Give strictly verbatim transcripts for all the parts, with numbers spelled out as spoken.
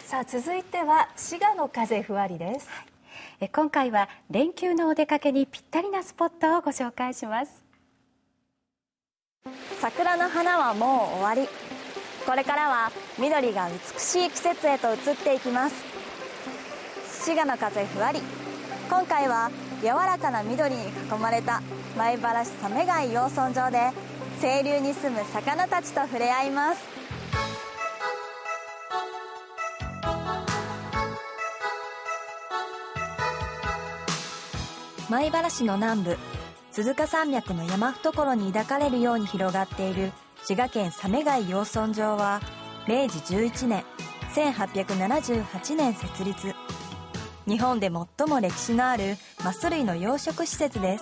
さあ続いては滋賀の風ふわりです。 はい、今回は連休のお出かけにぴったりなスポットをご紹介します。 桜の花はもう終わり。これからは緑が美しい季節へと移っていきます。滋賀の風ふわり、今回は柔らかな緑に囲まれた米原市鮫貝養豚場で清流に住む魚たちと触れ合います。米原市の南部、鈴鹿山脈の山懐に抱かれるように広がっている滋賀県鮫貝養豚場はめいじじゅういちねん、せんはっぴゃくななじゅうはちねん設立。日本で最も歴史のあるマス類の養殖施設です。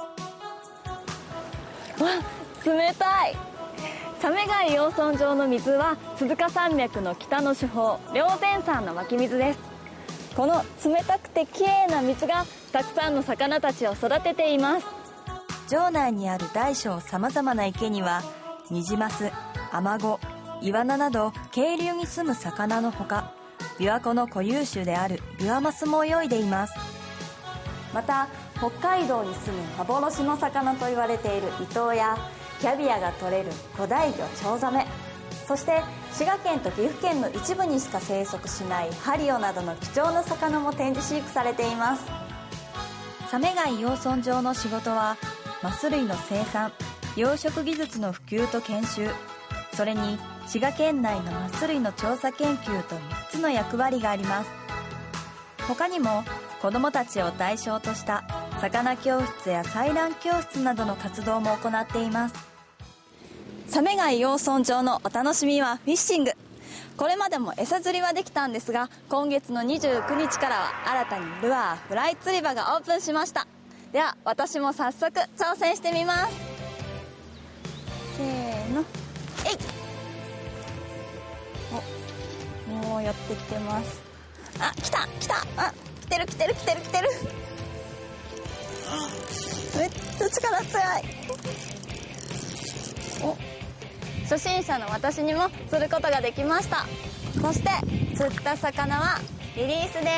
わ、冷たい。鮫貝養豚場の水は鈴鹿山脈の北の主峰霊山山の湧き水です。この冷たくてきれいな水がたくさんの魚たちを育てています。城内にある大小さまざまな池にはニジマス、アマゴ、イワナなど渓流に住む魚のほか、琵琶湖の固有種であるビワマスも泳いでいます。また北海道に住む幻の魚と言われているイトウやキャビアが取れる古代魚チョウザメ、そして滋賀県と岐阜県の一部にしか生息しないハリオなどの貴重な魚も展示飼育されています。鮫貝養豚場の仕事はマス類の生産、養殖技術の普及と研修、それに滋賀県内のマス類の調査研究とみっつの役割があります。他にも子どもたちを対象とした魚教室や採卵教室などの活動も行っています。鮫貝養豚場のお楽しみはフィッシング。これまでも餌釣りはできたんですが、今月のにじゅうくにちからは新たにルアーフライ釣り場がオープンしました。では私も早速挑戦してみます。せーの、えい。お、もう寄ってきてます。あ、来た来た、あ、来てる来てる来てる来てる。めっちゃ力強い。お、初心者の私にも釣ることができました。そして釣った魚はリリースです。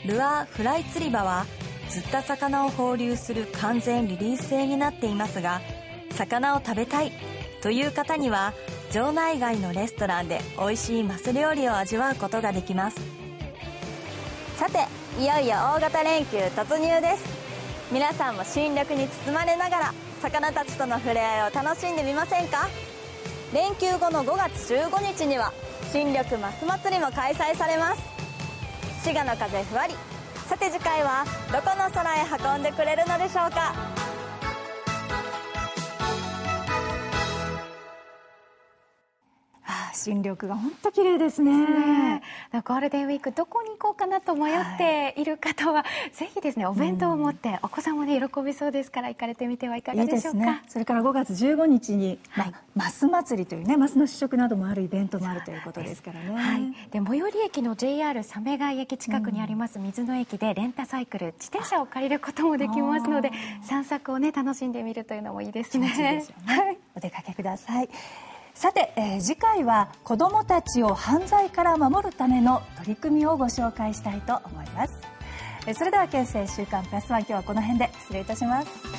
ルアーフライ釣り場は釣った魚を放流する完全リリース制になっていますが、魚を食べたいという方には場内外のレストランで美味しいマス料理を味わうことができます。さて、いよいよ大型連休突入です。皆さんも新緑に包まれながら魚たちとの触れ合いを楽しんでみませんか。連休後のごがつじゅうごにちには新緑マス祭りも開催されます。滋賀の風ふわり、さて次回はどこの空へ運んでくれるのでしょうか。 新緑が本当綺麗ですね。 ゴールデンウィークどこに行こうかなと迷っている方は、はい、ぜひですねお弁当を持って、うん、お子さんもね喜びそうですから行かれてみてはいかがでしょうか。いいですね。 それからごがつじゅうごにちに、はい、まあ、マス祭りというね、マスの試食などもあるイベントもあるということですからね。 はい、で最寄り駅の ジェイアール 鮫貝駅近くにあります水の駅でレンタサイクル、自転車を借りることもできますので、散策をね楽しんでみるというのもいいですね。 気持ちいいですよね。はい、お出かけください。さて、えー、次回は子どもたちを犯罪から守るための取り組みをご紹介したいと思います。えー、それでは県政週刊プラスワン、今日はこの辺で失礼いたします。